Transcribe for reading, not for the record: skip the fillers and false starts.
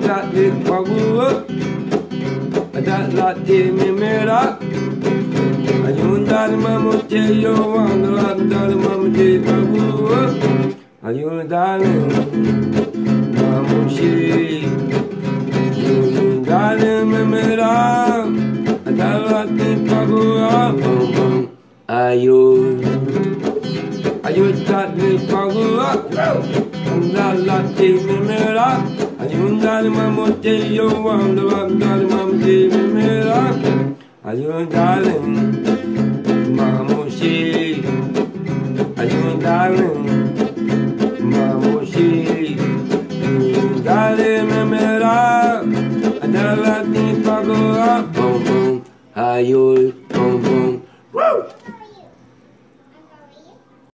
Ayudale Pagua, Adalati Mimera, Ayundal Mamuti, you want the Landal Mamuti Pagua, Ayudale Mamushi, Ayudale Mimera, Adalati Pagua, Ayudale Pagua, Adalati Mimera. Ayundale mamote yo wanda wanda mamote mera. Ayundale mamoshi. Ayundale mamoshi. Ayundale mera. Adalati pagora bom bom. Ayul.